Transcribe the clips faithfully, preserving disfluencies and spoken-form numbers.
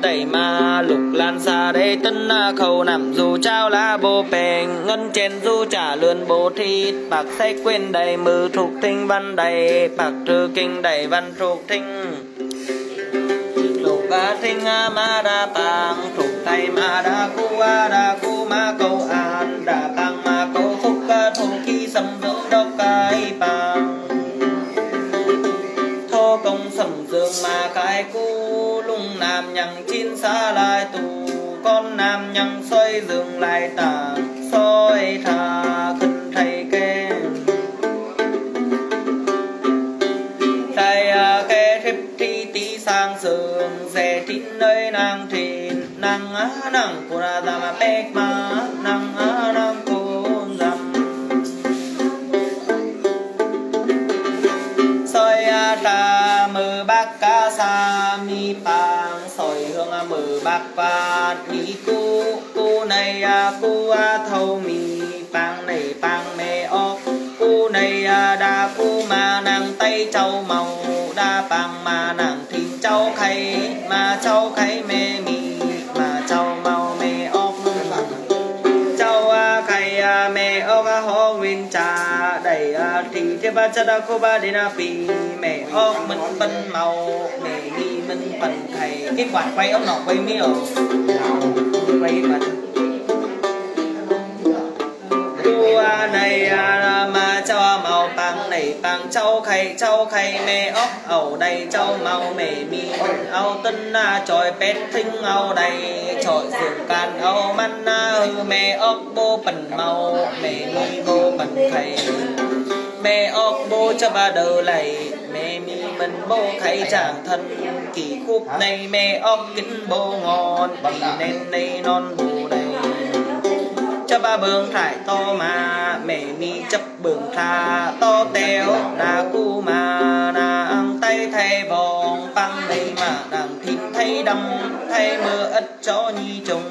tẩy mà lục lan xa đây tân khâu nằm dù trao lá bồ bèn ngân trên du trả lươn bồ thịt bạc say quên đầy mư thuộc thinh văn đầy bạc trừ kinh đầy văn thuộc thinh lục ba thinh ma đa bang thuộc tay ma đa cu a đa cu ma câu an đa bang ma câu phúc thô khí sầm dưỡng đốc cái bang thô công sầm dương mà cái cu lung nam nhằng chín xa lại tù con nam nhằng xoay dương lại tà xoay thà khẩn thầy kê thầy kê thiếp thi tí sang sương dè thịt nơi nàng thìn nàng á nàng cô ra ra mà bếch mà nàng á nàng cô dầm soi ta mờ bác ca sa mi pang soi hương mờ bác và mi cu cu này cu thâu mi pang này pang mê ốc cu này đa cu mà nàng tay châu màu đa pang mà nàng thìn châu khay mà châu khay mê mi mà châu màu mê ốc châu khay mê ốc ho nguyên trà đầy thì thế ba cha đa cô ba đi na phi mẹ ốc mình phân màu mẹ đi mình phần thầy cái quạt quay ốc nọ quay mi ở quay quạt cô này mà cho màu bằng này bằng châu khay châu khay mẹ ốc ẩu đầy châu màu mẹ mi mình âu tân tròi pet thinh âu đầy tròi giường can âu man hư mẹ ốc bô bẩn màu mẹ mi bô bẩn khay mẹ ốc bô cho ba đờ lầy mẹ mi mình bô khay chàng thân kỳ khúc này mẹ ốc kính bô ngon kỳ nên đây non bồ đầy cho ba bường thải to mà mẹ mi chấp bường tha to téo đà cu mà nàng tay thay vòng băng đây mà nàng thịt thay đâm thay mưa ất cho nhi trùng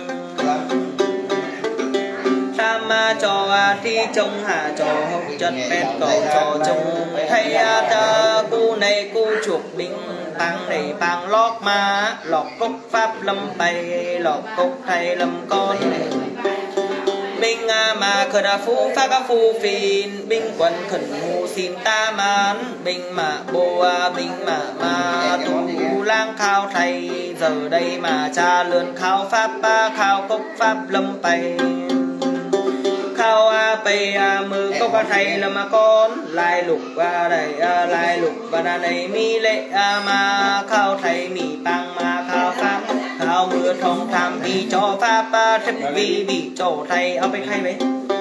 tam cho thi trông hạ cho hốc chân pet cầu cho trông thay ta cu này cu chuộc binh băng này băng lót mà lọt cốc pháp lâm bay lọt cốc thay lâm con binh mà khởi đà phú pháp các phu phiền binh quân khẩn mù xin ta mán binh mà bồ binh mà mà tù lang khao thầy giờ đây mà cha lươn khao pháp ba khao cốc pháp lâm bay khao a pay mư cốc thầy là mà con lai lục và đầy lai lục và đà này mi lệ mà khao thầy mi bang mà khao pháp khao mưa thông tham vì cho pháp thích vì vì chỗ thầy ở bên khay vậy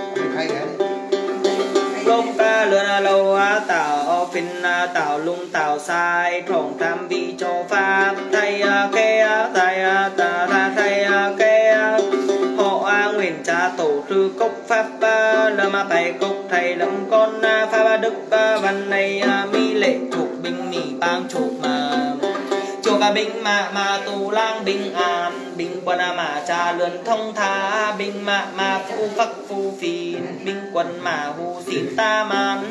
lúc lươn lâu tạo pin tạo lung tạo sai thông tham vì cho pháp thầy kê thầy ta ra thầy kê họ nguyện cha tổ sư cốc pháp là mà bài cốc thầy lâm con pháp đức văn này mi lệ thuộc binh mì bang chụp mà chùa cả binh mà mà tù lang binh an binh quân mà cha lươn thông tha binh mà mà phu phắc phu phiền binh quân mà hù xin ta man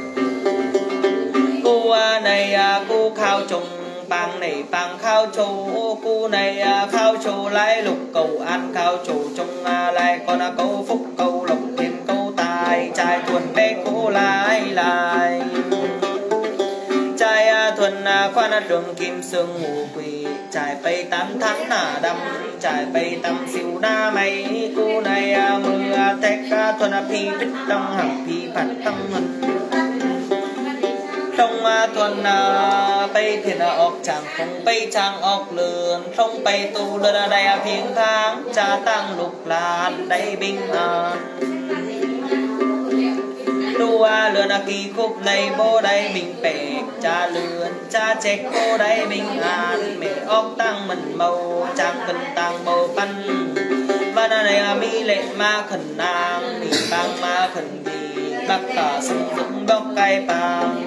cô này cô khao trùng bang này bang khao châu cô này khao châu lại lục cầu an khao châu trong lại còn câu phúc câu lộc thêm câu tài trai thuần bé cô lại lại trai thuần khoan đường kim sương ngủ quỳ trai bay tám tháng nà đâm trai bay tâm siêu na mây cô này mưa tét thuần phi bích đông hằng phi phạt tâm hình trong thuần bay thiền ọc chẳng không bay trang ọc lườn không bay tu lơ đây phiên tháng cha tăng lục lan đây binh an đua lươn kỳ khúc này bố đây mình bể cha lươn cha chết cô đây bình an mẹ ốc tăng mình màu trang cần tăng màu phân và này mi lệ ma khẩn nàng mi bang ma khẩn bì bác tả sông dũng bốc cây bang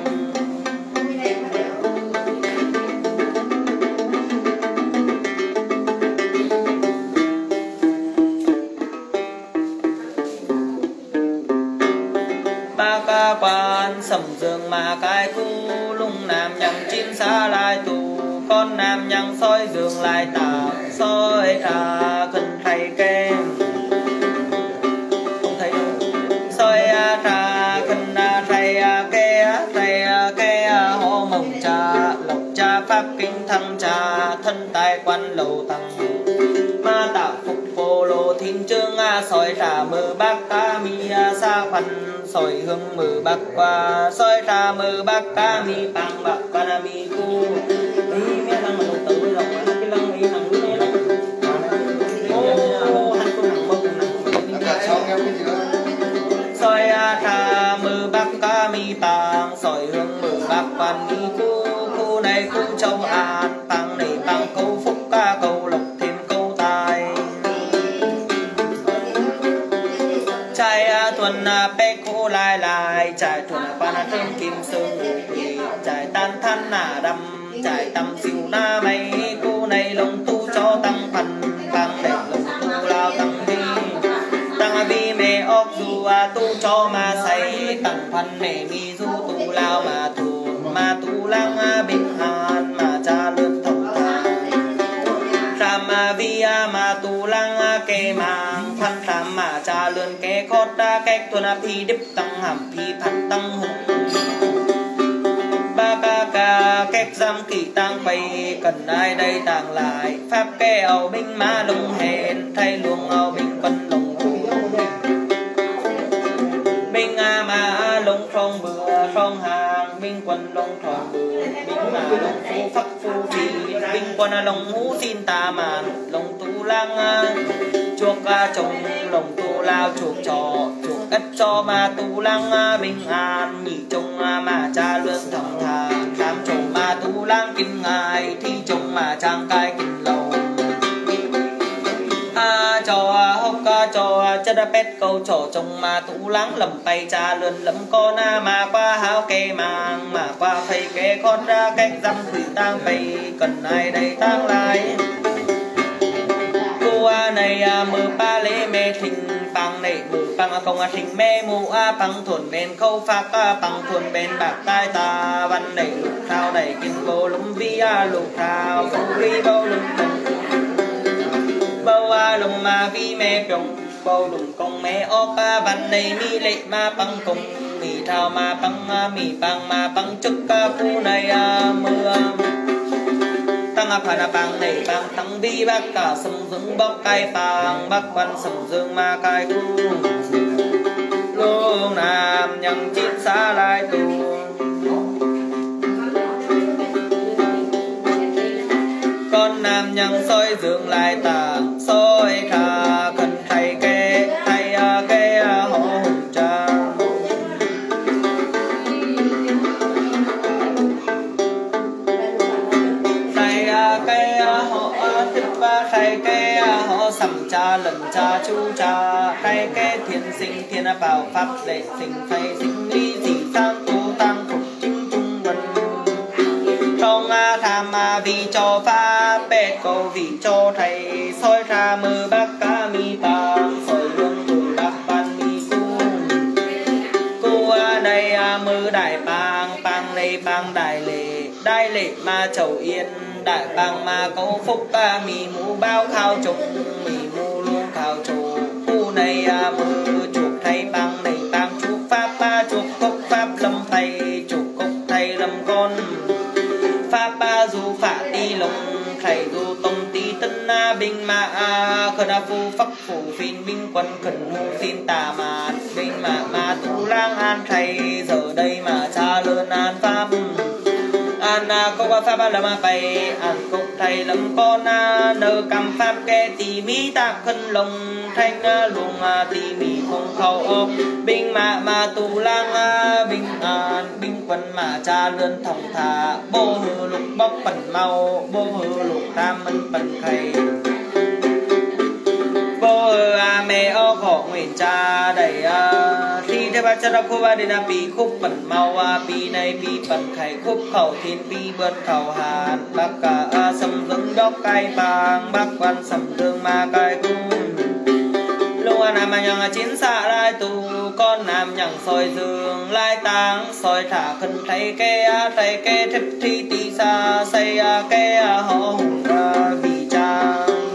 ca quan sầm dương mà cái cu lung nam nhằng chín xa lai tù con nam nhằng soi giường lại tà soi thà khẩn thầy kê không thấy đâu soi thà khẩn thầy kê thầy kê họ mộng trà lộc trà pháp kinh thăng trà thân tài quan lầu tăng ma tạo phục vô lô thiên trương soi thà mơ bác ca mi sa phần soi hương mơ bác qua soi thà mơ bác ca mi bằng bác ca mi cu ý mấy thằng mà đầu tư rồi cái lăng ý thằng đứa này ô hắn cũng thằng mơ soi thà mơ bác ca mi bằng soi hương mơ bác quan mi cu cu này cu châu an bằng này bằng câu phúc ca câu lộc thêm câu tài trai tuần bé cô lại lại trai tuần quan thơm kim sương trai tan than nà đâm trai tâm siêu na mây cô này lồng tu cho tăng phần tăng để lồng tu lao tăng đi tăng vi mẹ ốc dù tu cho mà say tăng phần mẹ mi du tu lao mà tu mà tu lang bình an mà cha lươn thông thà tham vi mà tu lang kê mang thân tham mà cha lươn kê khót cách tuần phi đếp tăng hàm phi phản tăng hùng ba ba ca cách giam kỳ tăng bay cần ai đây tàng lại pháp kê ảo binh má lông hèn thay luồng ảo binh quân lồng thủ binh a mà lông phong bừa phong hàng binh quân lông thòn bừa binh mà lông phu phắc phu phi binh quân lông hú xin ta màn lông tu lang chuộc chồng lông tu lao chuộc trò chuộc đất cho mà tu lang bình an nhị trông mà cha lươn thầm thà tam trầu mà tu lang kinh ngài thi trông mà trang cai kinh lầu a trò hốc trò chất pet câu trò trông mà tu lang lầm tay cha lươn lầm con mà qua háo kê mang mà qua thầy kê con ra cách dăm thủy tang bay cần ai đây tang lại cô này mơ ba lê mê thình bằng này mơ bằng không thình mê mù a bằng thuần bên khâu phác bằng thuần bên bạc tai ta văn này lục thao này kinh vô lũng vi a lục thao phù ri vô lũng bao a lùng mà vi mê trồng bao lùng công mê ốp văn này mi lệ ma bằng cùng mì thao ma bằng mì bằng ma bằng chức phu này mưa tăng phản bằng này bằng tăng vi bác cả sầm dương bóc cay bằng bác quan sầm dương ma cay cu luôn nam nhân chín xa lại tu con nam nhân soi dương lại tà soi thà khẩn thầy kê thầy kê họ hùng cha thầy kê họ thích ba thầy kê họ sầm cha lần cha chú cha thầy kê thiên sinh thiên bảo pháp lệ sinh thầy sinh lý dị sang tu tăng phục chính trung quân không tham vì cho pháp bệ cầu vì cho thầy soi ra mơ bác ca mi tàng soi lương tuổi bác ban mi cung cô đây mơ đại bang bang này bang đại lệ đại lệ ma chầu yên đại bang ma câu phúc mi mũ bao khao trục mi mũ luôn khao trục khu này mơ chuộc thầy bang này bang chuộc pháp ba chuộc cốc pháp lâm thầy chuộc cốc thầy lâm con pháp ba du phạ đi lồng thầy du tông tí tân na binh ma a khẩn phu phắc phủ phiên binh quân khẩn hung xin tà mà binh mà ma tu lang an thầy giờ đây mà cha lớn an pháp an có qua pháp là ma bày an cục thầy lâm con nơ cầm pháp kê tì mi tạc khẩn lồng thanh luồng tì mi không khẩu ốp binh mà ma tu lang binh an binh quân mà cha lớn thòng thà bô hư lục bóc bẩn mau bô hư lục tam mân bẩn khay bô hư a mê ô khổ nguyện cha đầy thi thế ba cha đọc khúc ba đi na pi khúc bẩn mau pi này pi bẩn khay khúc khẩu thiên pi bớt khẩu hàn bác cả sầm dưng đốc cay bàng bác quan sầm dương ma cay cung lúc nam nhằng chín xạ lai tu con nam nhằng soi dương lai táng soi thả khẩn thầy kê thầy kê thếp thi tì xa xây kê họ hùng vì cha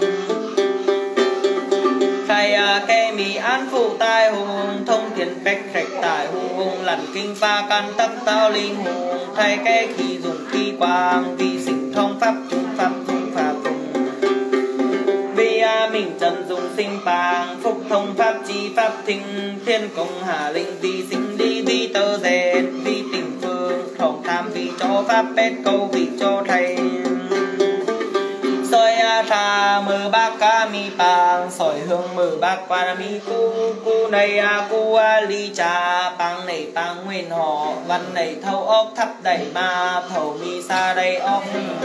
thiên bách trạch tại hùng hùng lặn kinh pha can tắc tao linh hùng thay cái khi dùng khi quang vì sinh thông pháp trung pháp dung pháp vùng vì a mình trần dùng sinh bàng phúc thông pháp chi pháp thinh thiên công hà linh vì sinh đi vì tơ rèn vì tình phương thòng tham vì cho pháp bét câu vì cho thầy soi a tha mơ bác ca mi bang soi hương mơ bác qua mi cu cu này a cu a ly cha bang này bang nguyên họ văn này thâu ốc thắp đầy ma thầu mi xa đây ốc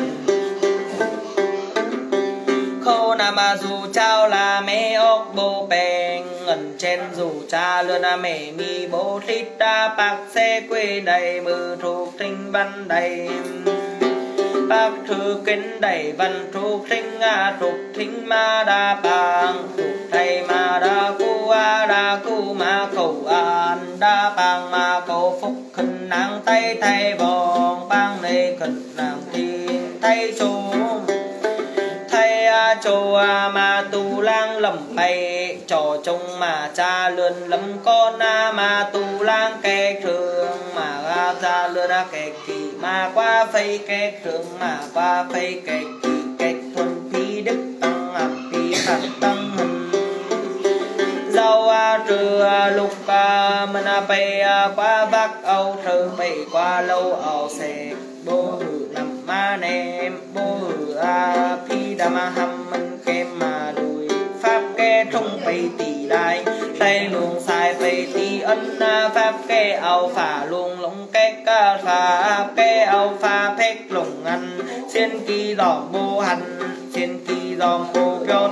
khô nà mà dù trao là mẹ ốc bô bèn ngẩn trên dù cha lươn à mẹ mi bố thích đa bạc xe quê đầy mơ thuộc tinh văn đầy bác thư kính đầy văn thuộc thính a thuộc thính ma đa bang thuộc thầy ma đa cu a đa cu ma cầu an đa bang ma cầu phúc khẩn nàng tay thay vòng bang này khẩn nàng thiên thay chỗ thay a chỗ a ma tu lang lầm bay trò trông mà cha lươn lầm con a ma tu lang kẻ thường mà ra ra lươn a kẻ kỳ mà qua phây kẻ thường mà qua phây kẻ kỳ kẻ thuần phi đức tăng ẩm phi phạt tăng hình dâu a trừ a lục a mình a bay a qua bắc âu thơ bay qua lâu ảo xe bố hử nằm ma nêm bố hử a phi đà ma hâm mình kem mà đùi pháp kê thông bay tỷ đai tay luồng sai bay tỷ ân pháp kê ảo phả luồng lũng kê ca phá kê ảo phá phép lũng ăn xiên kỳ dòm bô hành xiên kỳ dòm bô chốt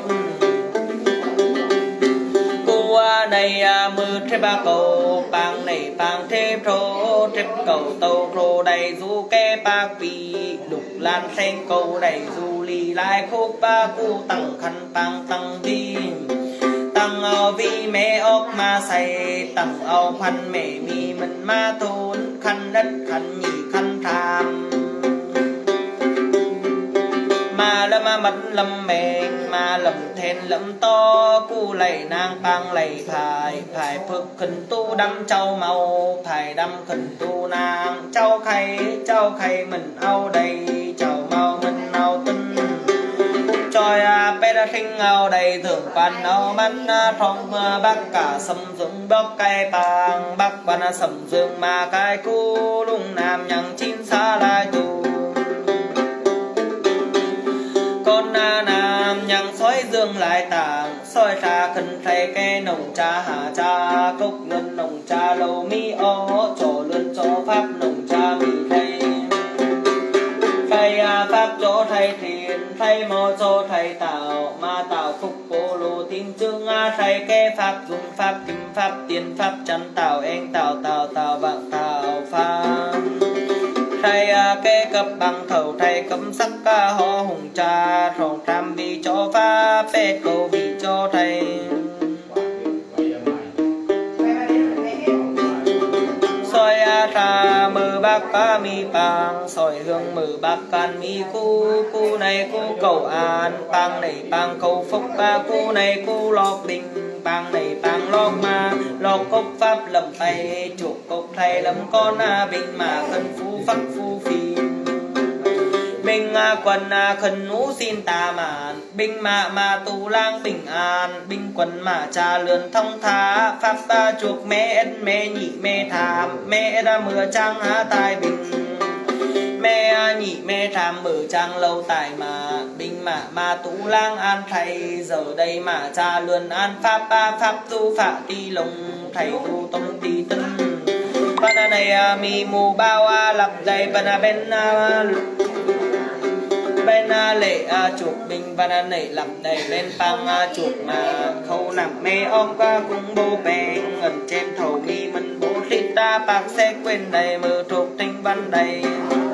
này mưa thế ba cầu bang này bang thế pro thế cầu tàu pro đầy du ke ba pi đục lan sen cầu đầy du lì lại khúc ba cu tăng khăn bang tăng vi tăng ao vi mẹ ốc ma say tăng ao khăn mẹ mi mình ma thôn khăn đất khăn nhị khăn tham mà lâm ma mất lâm mèn mà lầm thèn lầm to cu lầy nang bang lầy phải phải phước khẩn tu đâm châu màu phải đâm khẩn tu nang châu khay châu khay mình ao đầy châu màu mình ao tinh choi a pe ra thinh ao đầy thường quan ao bắn thong bắc cả sầm dương bắc cây bang bắc quan sầm dương mà cái cu lung nam nhằng chín xa lai tu con na nam nhằng soi dương lại tàng soi ra khẩn thay cây nồng cha hà cha cốc luân nồng cha lâu mi ô chỗ luân chỗ pháp nồng cha mi thay thay pháp chỗ thay thiền thay mô chỗ thay tạo ma tạo phúc bồ lô thiên chương a thay cây pháp dùng pháp kim pháp tiền pháp chân tạo en tạo tạo tạo vạn tạo pháp thay kê cấp bằng thầu thay cấm sắc ca ho hùng cha thòng trăm vì cho pha bê cầu vì cho thầy soi a tha mơ bác ca mi bang soi hương mơ bác can mi cu cu này cu cầu an bang này bang cầu phúc ca cu này cu lọc bình bang này bang lọc ma lọc cốc pháp lầm tay chuộc cốc thầy lầm con a bình mà khẩn phu phắc phu phi bình a quần a khẩn ngũ xin tà mạn bình mà mà tu lang bình an bình quần mà cha lươn thông thá pháp ta chuộc mẹ ân mẹ nhị mẹ tham mẹ ra mưa trăng á tai bình mẹ nhị mẹ tham mở trang lâu tại mà bình mà mà tu lang an thầy giờ đây mà cha lươn an pháp ba pháp tu phạ ti lồng thầy tu tông ti tân bana này mi mù bao a lập dày bana bên bên lệ chuột bình bana này lập đầy bên băng chuột mà khâu nằm mê ôm qua cung bô bèn ngẩn trên thầu mi mình bố thích ta bạc xe quên đầy mơ thuộc tinh văn đầy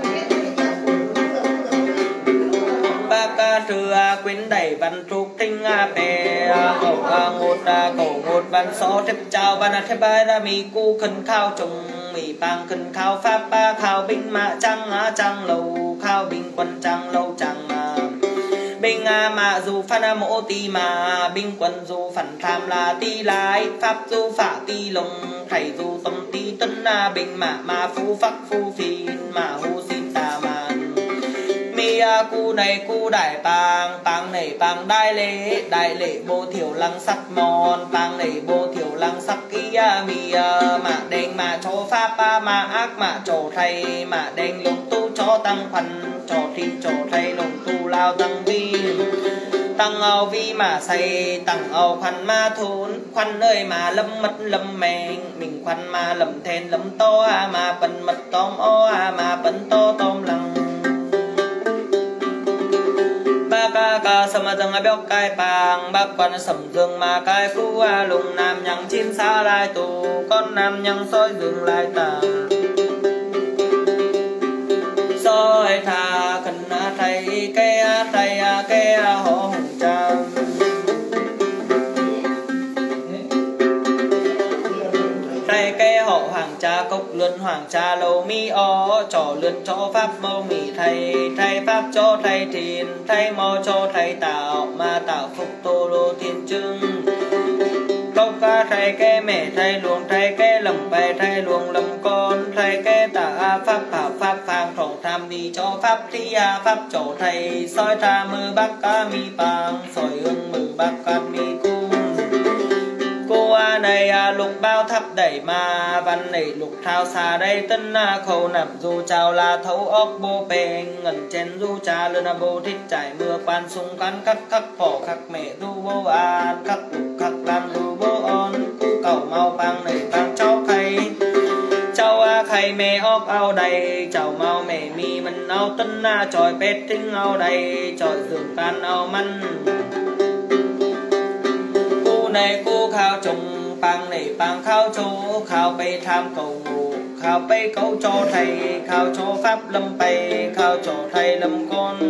bác trừ quyến đầy văn trục tinh bè cầu ngột cầu ngột văn xó thép chào văn thép bài ra mi cu khẩn khao trùng mi bang khẩn khao pháp ba khao binh mạ trăng trăng lâu khao binh quân trăng lâu trăng Bình mà dù phan mộ ti mà binh quân dù phản tham là ti lái pháp dù phả ti lồng thầy dù tâm ti tân bình mà mà phu phắc phu phiền mà hô xin tà màn mi cu này cu đại bàng bàng này bàng đại lễ đại lễ bồ thiểu lăng sắc mòn bàng này bồ thiểu lăng sắc kia mi mà đen mà cho pháp mà ác mà cho thầy mà đen lùng tu cho tăng phần cho thiên cho thầy lùng tu lao tăng vi tăng ao vi mà say tăng ao khoăn ma thốn khoăn ơi mà lâm mất lâm mèn mình khoăn mà lâm thèn lâm to mà bần mật tóm o mà bần to tóm lăng ba ca ca sầm dâng béo cai bàng bác quan sầm dương mà cai phu lùng nam nhằng chín xa lai tù con nam nhằng soi dương lai tàng soi thà cần thầy cái thầy cái họ hùng tràm thầy cái họ hoàng cha cốc luân hoàng cha lâu mi ó trò lươn cho pháp mâu mì thầy thầy pháp cho thầy thiền thầy mò cho thầy tạo mà tạo phục tô lô thiên trưng cốc ca thầy cái mẹ thầy luồng thầy cái lầm bè thầy luồng lầm con thầy cái tạ pháp bảo pháp phàng thổ tham đi cho pháp thi pháp chỗ thầy soi tha mơ bác ca mi bàng soi hương mơ bác ca mi cung cô này lục bao thắp đẩy mà văn này lục thao xa đây tân khâu nằm du chào là thấu ốc bô bê ngẩn chén du trà lươn bô thích trải mưa quan sung quan khắc khắc phỏ khắc mẹ du bô an khắc lục khắc làm du bô on cầu mau băng này băng cháu khay cháu khay mẹ ốc ao đầy cháu mau mẹ mi mình ao tân tròi bét thinh ao đầy tròi giường can ao măn này cô khao trùng bang này bang khao chỗ khao bay tham cầu ngủ khao bay cầu cho thầy khao cho pháp lâm bay khao cho thầy lâm con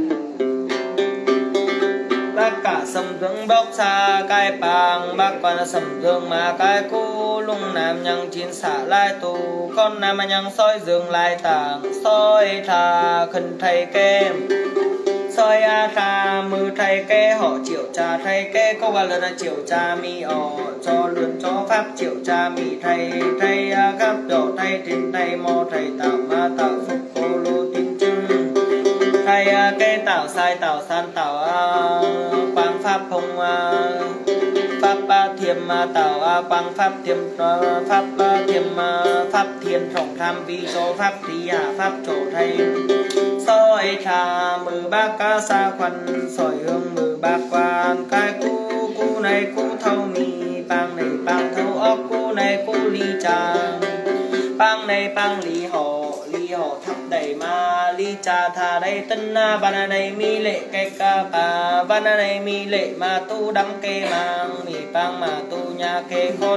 bác cả sầm dương bốc xa cái bang bác quan sầm dương mà cái cô lung nam nhang chín xả lai tù con nam nhang soi dương lai tàng soi thà khẩn thầy kem soi a tha mư thầy kê họ triệu trà thầy kê có ba lần là triệu trà mi ở cho luôn cho pháp triệu trà mi thầy thầy gấp độ thầy tin thầy mò thầy tạo ma tạo phục cô lô tin chưng thầy kê tạo sai tạo san tạo quang pháp hồng pháp thiềm tạo quang pháp thiềm pháp thiềm pháp thiên trọng tham vi cho pháp thi pháp chỗ thầy soi thà mừ bác ca xa khoăn soi hương mừ bác quan cái cu cu này cu thâu mi bang này bang thâu ốc cu này cu ly trà bang này bang ly họ ly họ thắp đầy ma ly trà thà đây tân ban này mi lệ cây ca bà ban này mi lệ mà tu đắng kê mang mi bang mà tu nhà kê khốt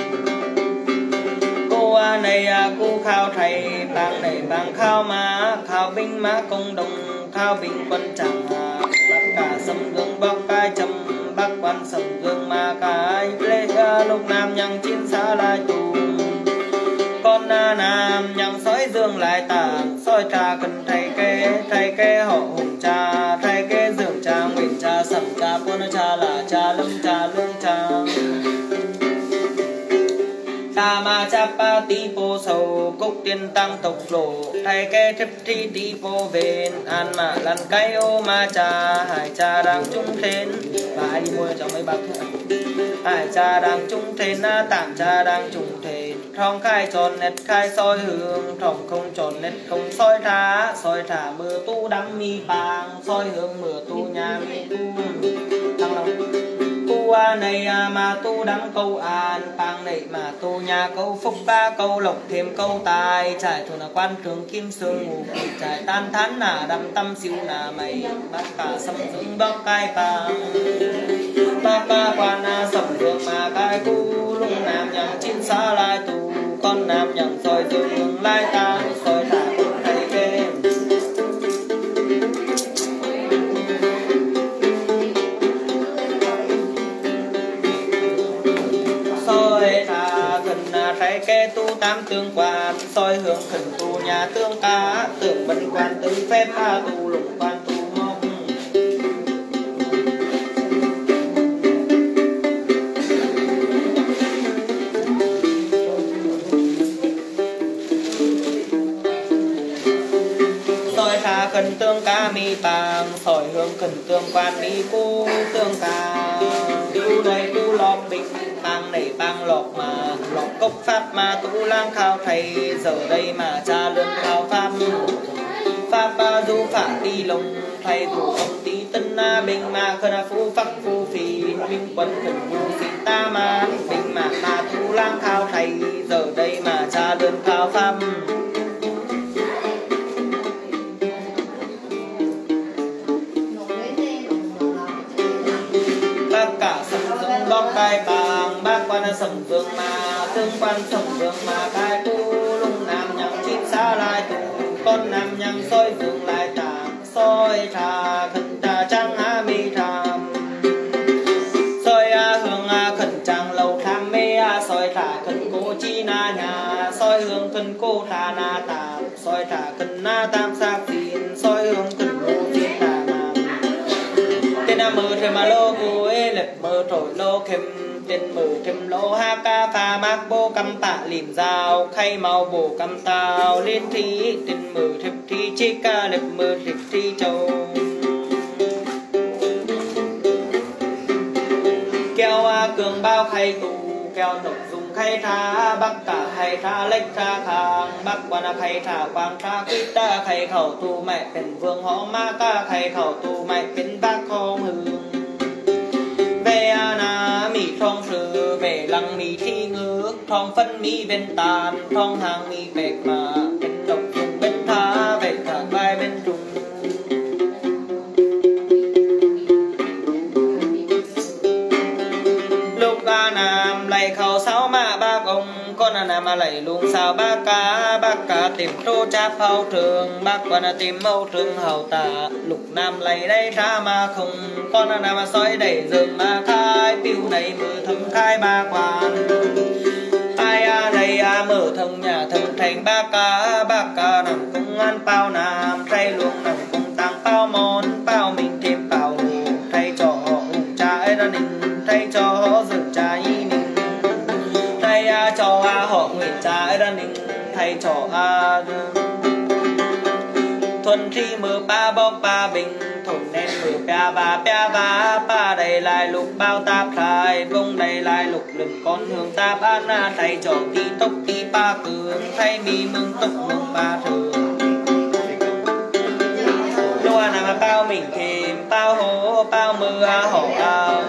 cô này cô khao thầy bang này bang khao má khao binh má công đồng khao binh quân chẳng bác cả sầm dương bác cái châm bác quan sầm dương mà cái lê lục nam nhang chín xa lai tù con nam nhang soi dương lại tàng soi trà cần thầy kê thầy kê họ hùng trà thầy kê dương trà nguyện trà sầm trà quân trà là trà lâm trà lương trà ta ma cha pa ti po sầu cúc tiên tăng tộc lộ thầy kê thiếp thi ti po ven an mà lần cái ô ma cha hải cha đang trung thến và ai đi mua cho mấy bác thôi hải cha đang trung thến tạm cha đang trung thến thong khai tròn nét khai soi hương thong không tròn nét không soi thá soi thả mưa tu đắm mi bàng soi hương mưa tu nhà mi tu thăng lòng tu này mà tu đắng câu an bang này mà tu nhà câu phúc ba câu lộc thêm câu tài trải thường là quan thường kim sương ngủ trải tan thán nà đâm tâm siêu nà mày bác cả sầm dương bác cai bang bác ca quan sầm dương mà cai cu lung nam nhang chín xa lai tù con nam nhang soi dương lai ta soi thả thầy kê soi thả gần thầy kê tu tam tương quan soi hướng khẩn tu nhà tương cá tưởng bần quan tư phép tu lục quan tu mong tương ca mi bàng sỏi hương khẩn tương quan mi cu tương ca cu này cu lọc bình bang này bang lọc mà lọc cốc pháp mà tu lang khao thầy giờ đây mà cha lươn khao pháp pháp ba du phả đi lồng thầy thủ công tí tân na bình mà khơi phu phắc phu phì minh quân khẩn phu phì ta mà bình mà mà tu lang khao thầy giờ đây mà cha lươn khao pháp bác cả sầm dương lóc cai bàng bác quan sầm dương mà tương quan sầm dương mà cai tu lung nam nhang chít xa lai tu con nam nhang soi dương lai tàng soi trà khẩn trà trăng á mi tham soi a hương a khẩn trăng lâu tham mê a soi trà khẩn cô chi na nhà soi hương khẩn cô thà na tạm soi trà khẩn na tam sa phiền soi hương khẩn cô chi tà tên a mơ thêm a lô cô ê lệch mơ trội lô kem tên mơ thêm lô ha ca pha mác bô căm tạ lìm dao khay màu bồ căm tao liên thi tên mơ thêm thi chi ca lệch mơ lệch thi châu keo a cường bao khay tù keo nộp dùng khay tha bắc cả khay tha lệch tha khang bắc quan a khay tha quang tha quýt ta khay khẩu tu mẹเป็นvương họ ma ca khay khẩu tu mẹเป็นbác khom hương về a na mi thong sư về lăng mi thi ngước thong phân mi bên tàn thong hàng mi bẹt mà bên độc dùng bên tha về cả vai bên trùng lúc a nam lạy khẩu sáu ma bác ông con a nam lạy luồng sao bác cá bác cá tìm trô cháp hậu trường bác quan a tìm mâu trường hậu tả lục nam lạy đây ra mà không con a nam soi đẩy rừng mà khai piu này mưa thấm khai ba quan ai a đây a mở thân nhà thân thành bác cá bác cá nằm cung ăn bao nam thay luồng nằm cung tăng bao món bao mình thêm bao hồ thay cho họ hùng trái ra ninh thay cho họ dựng trái ninh thay a cho a họ nguyện trái ra ninh thay cho a thuần thi mưa ba bóc ba bình thủng nên mưa pia ba pia ba ba đầy lại lục bao tạp lại bông đầy lại lục lừng con hương tạp an na thay cho tí tốc tí ba cường thay mi mừng tốc mừng ba thường lúa nằm bao mình thêm bao hố bao mưa hổ ao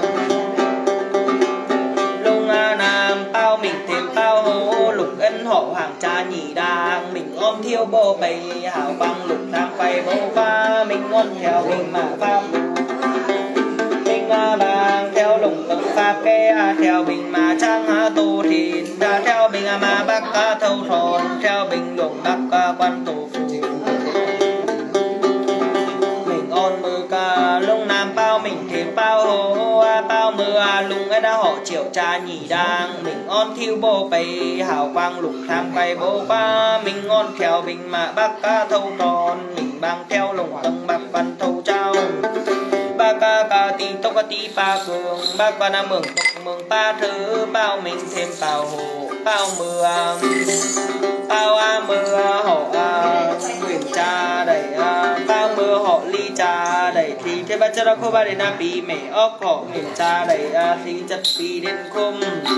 lung a nam bao mình thêm bao hố lục ân họ hàng cha nhị đang mình ôm thiêu bô bầy hào băng lục nam quay bô pha mình ôm theo mình mà pha mình a bang theo lùng tầng pha kê theo mình mà trang a tu thìn theo mình a mà bắc ca thâu thòn theo mình lùng bắc ca quan tổ phù mình ôn mưa ca lung nam bao mình thêm bao hố bao mưa lung ấy đã họ triệu cha nhị đang mình ôn thiêu bô bầy hào quang lục tham quay bô ba mình ôn theo mình mà bắc ca thâu tròn mình bang theo lùng tầng bắc văn thâu trao ba ca ca tí tốc tí ba cường ba quan a mường tộc mường ba thứ bao mình thêm bao hồ bao mưa bao a mưa họ a nguyện cha đầy a bao mưa họ ly cha đầy thì thế ba cha khô ba đến na bì mẹ ốc họ nguyện cha đầy a thì chất bì đến khum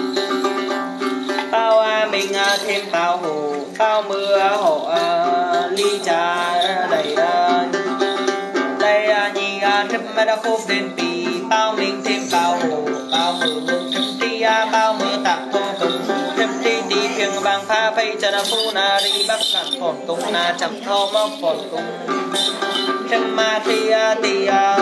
bao a mình a thêm bao hồ bao mưa họ a ly cha đầy a đây a nhị a thêm mà đã khô đến bì bao mình thêm bao hồ bao mưa mừng thêm ti a bao mưa tạc thô cùng thêm ti ti phiền bang pha phay cha na phu na đi bắc cạn phòn cung na chậm thô móc phòn cung thêm ma ti a ti a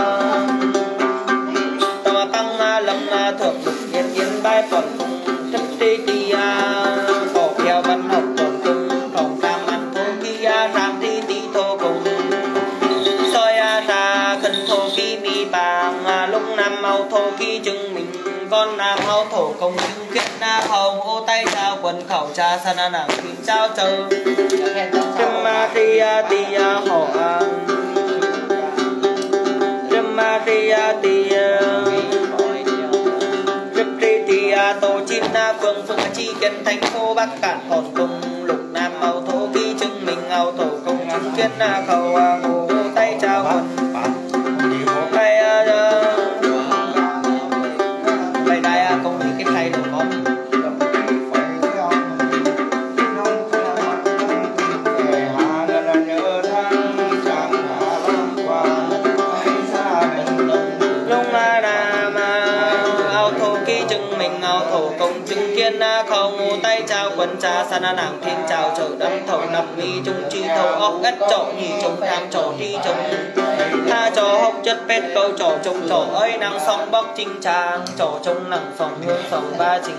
tama băng a lâm a thượng lục yên yên bay phòn cung thêm ti ti a bỏ theo văn học phòn cung phòng tam ăn thô ki a tam ti ti thô cùng soi a ta khẩn thô ki mi bang a lúc nam mau thô ki chứng mình con nam mau thổ công chứng kết na hồng ô tay trao quần khẩu cha sa na nàng kim trao chờ trâm ma ti a ti a họ a trâm ma ti a ti a trâm ti ti a tô chim na phương phương chi kiến thành phố bắc cạn hòn cung lục nam mau thổ ki chứng mình ao thổ công chứng kết na khẩu a ngô tay tay trao quần thầy thầy đây con thì cái thầy của con chứng kiến không tay trao quần trà san nàng thiên trào trở đâm thầu nằm mi trung chi thầu óc ất trọ nhì trông tham trọ thi trông tha trò hốc chất pet câu trò trông trò ơi năng song bóc chinh trang trò trông nặng sòng hương sòng ba trình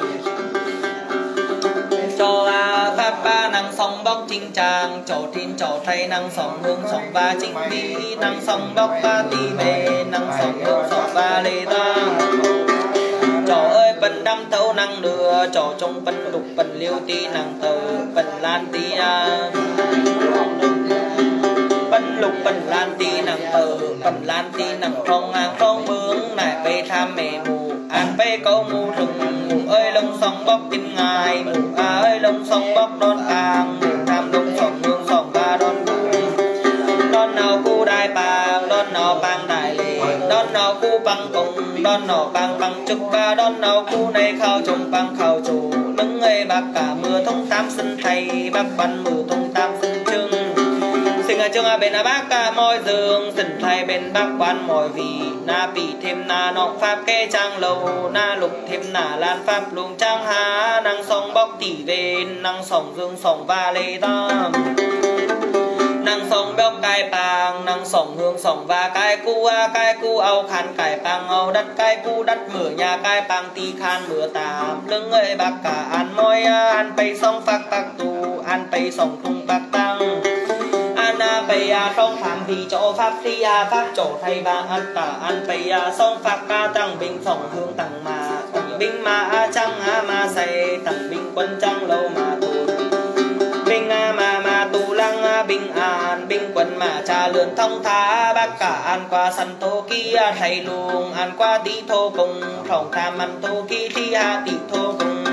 trò a pháp ba năng song bóc chinh trang trò thiên trò thay năng sòng hương sòng ba chính đi năng song bóc ba tì về năng sòng hương sòng ba lê ta trò ơi bần đâm thâu năng đưa trò trong bần lục bần liêu ti năng tờ bần lan ti a bần lục bần lan ti năng tờ bần lan ti năng phong an phong bướng nại bê tham mẹ mù an bê câu mù rừng mù ơi lông song bóc kinh ngài mù a ơi lông song bóc đón càng mù tham lông song hương song ba đón đón nào cu đai bàng đón nào bang đại lệ đón nào cu băng cùng đón nào bang băng trực ba đón nào cu này khao trồng băng khao chủ đứng ấy bác cả mưa thông tam sinh thầy bác bắn mưa thông tam sinh trưng sinh ở trường bên bác cả môi giường sinh thầy bên bác quan mỏi vì na bị thêm na nọ pháp kê trang lâu na lục thêm na lan pháp luồng trang há năng song bóc tỉ về năng song dương song va lê tam năng song bóc cài bàng năng song hương song và cài cu a cài cu ao khăn cài bàng ao đất cài cu đất mở nhà cài bàng tì khan mưa tạm lưng ơi bạc cả ăn môi ăn bay song phạc bạc tu ăn bay song tung bạc tăng ăn bay a song phạm thì chỗ pháp thi a pháp chỗ thầy bàng ăn cả ăn bay a song phạc ca tăng bình song hương tăng mà binh mà a trăng a ma say tăng binh quân trăng lâu mà tu binh a mà mà tu lăng a binh an binh quân mà cha lượn thông thá bác cả ăn qua sân thô kia thầy luồng ăn qua tí thô cùng phòng tham ăn thô kia thi ha tí thô cùng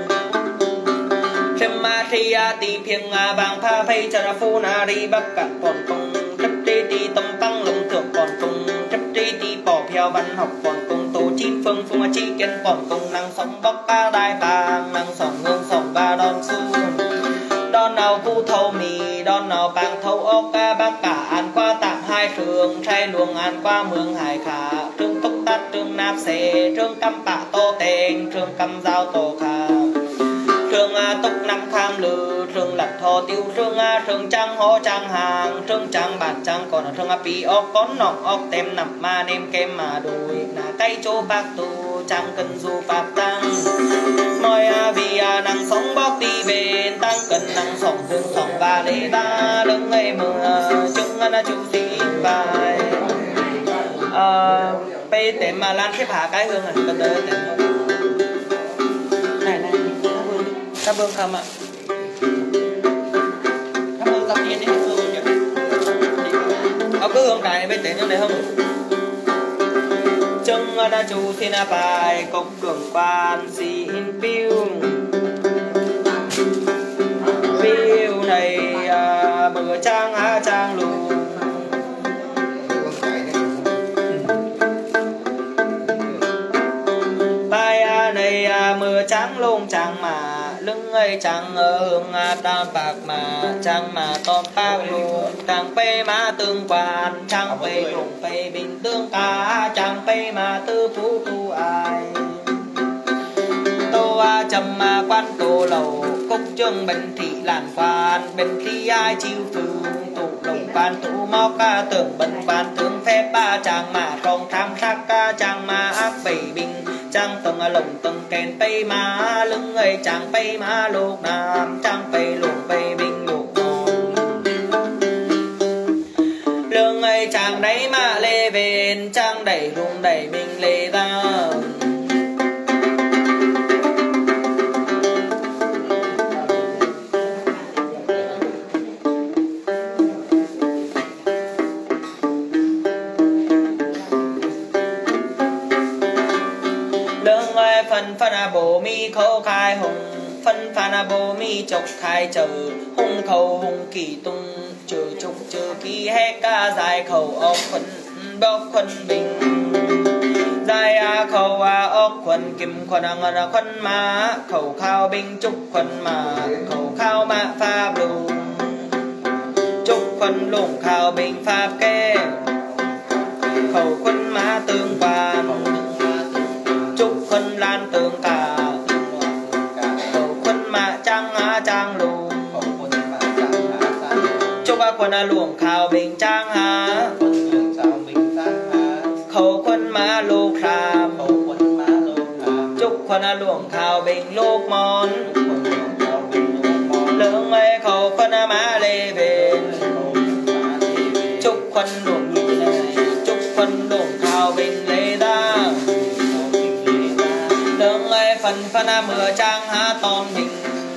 thêm ma thi a tí phiêng a vàng pha phây cha ra phu na đi bác cả còn cùng chấp đi tí tâm tăng lồng thượng còn cùng chấp đi tí bỏ theo văn học còn cùng tổ chín phương phương chi kiến còn cùng năng sống bóc ca đai vàng năng sòng hương sòng ba đòn su đón nào cu thâu mì đón nào bang thâu ốc ca bác cả ăn qua tạm hai trường trai luồng ăn qua mương hải khả trương túc tát trương nạp xê trương căm bạ tô tên trương căm giao tô khả trương a túc năm kham lư trương lật thô tiêu trương a trương trăng hô trăng hàng trương trăng bản trăng còn trương a pi ốc con nọc ốc tem nằm ma nêm kem mà đùi là cây chỗ bác tu trăng cân du bạc tăng môi a vì a năng sống bóc đi bên tăng cân năng sòng dương sòng ba lê ta lưng ngày mưa trưng ăn chú xin bài bây tem mà lan xếp hạ cái hương hình cần tới này này cảm ơn không ạ cảm ơn tập nhiên đấy ở cứ hương này bên tem như này không chân đã chú xin bài cốc cường quan xin phiêu phiêu này à, bờ trang á trang lù bài à, này à, mưa trắng lông trắng mà lưng ấy trắng ở hương à, tam bạc mà trắng mà tom bạc luôn trắng pe mà tương quan trắng pe lùng pe bình tương cá trắng pe mà tư phú tu ai tô a trầm mà quan tô lầu cốc trương bình thị làn quan bình thị ai chiêu phương tụ lồng quan tụ móc ca tưởng bình quan tướng phép ba chàng mà rong tham sắc ca chàng mà ác bảy bình chàng tầng lồng tầng kèn tây má lưng ấy chàng tây má lục nam chàng tây lục tây bình lục lưng ấy chàng đấy mà lê bên chàng đẩy rung đẩy bình lê ra phân phân a bồ mi khâu khai hùng phân phan a bồ mi chọc khai chờ hung khâu hung kỳ tung trừ trục trừ ký hết ca dài khẩu ốc khuẩn bốc khuẩn bình dài a khẩu a ốc khuẩn kim khuẩn a ngân a khuẩn má khẩu khao bình trúc khuẩn mà khẩu khao mạ pháp lù trúc khuẩn lủng khao bình pháp kê khẩu khuẩn má tương quan trúc khuẩn lan tương cả khẩu khuẩn mạ trang á trang lù chúc a khuẩn a luồng khao bình trang há khẩu khuẩn má lô kham chúc khuẩn a luồng khao bình lô mòn lượng ấy khẩu khuẩn a má lê về chúc khuẩn luồng nhị này chúc khuẩn luồng khao bình lê đa lượng ấy phần phân a mưa trang há tòn bình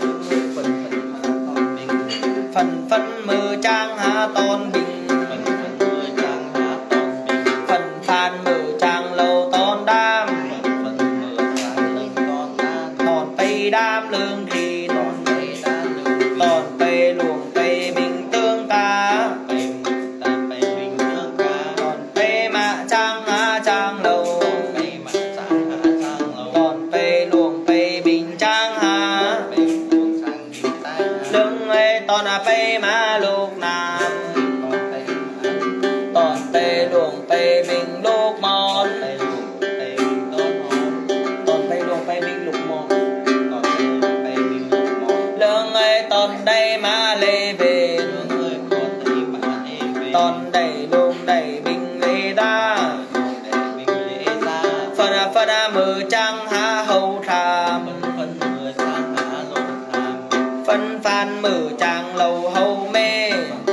phần phân mưa trang há tòn bình phần phan mưa trang lâu tòn đam tòn tây đam lương thì tòn tây luồng tây bình tương cá tòn tây mạ trang há trang lâu tòn tây luồng tây bình trang há lương ấy tòn a tây mã lục nam tòn tây luồng tây bình lục mòn tòn tây luồng tây bình lục mòn lương ấy tòn đây mã lê về tòn đầy luồng đầy bình lê đa phần a phần a mờ trang há hầu tham phân phan mở trang lầu hầu mê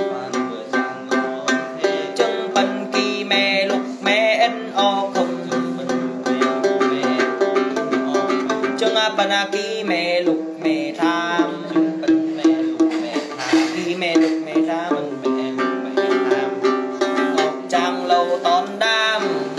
chân phân kỳ mê lục mê ên o không chân a phân a kỳ mê lục mê tham kỳ mê lục mê tham ngọc trang lầu tòn đam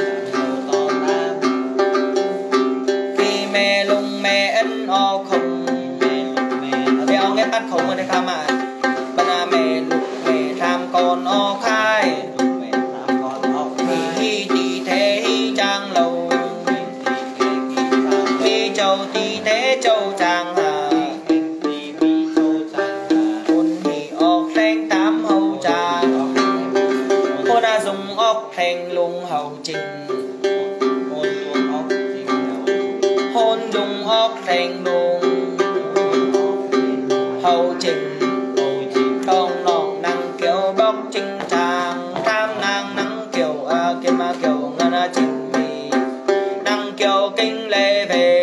kỳ mê lung mê ên o không nghe tắt không ở đây khám ạ bạn à mẹ lục mẹ tham con o khai hi hi tì thế hi trang lầu hi châu tì thế châu trang hà hôn hi ọc thanh tám hậu trang hôn à dùng ọc thanh lung hậu trình hôn dùng ọc thanh lung hậu trình không nòng năng kiểu bóc trinh trang tham năng năng kiểu a kim a kiểu ngân a trình mì năng kiểu kinh lê về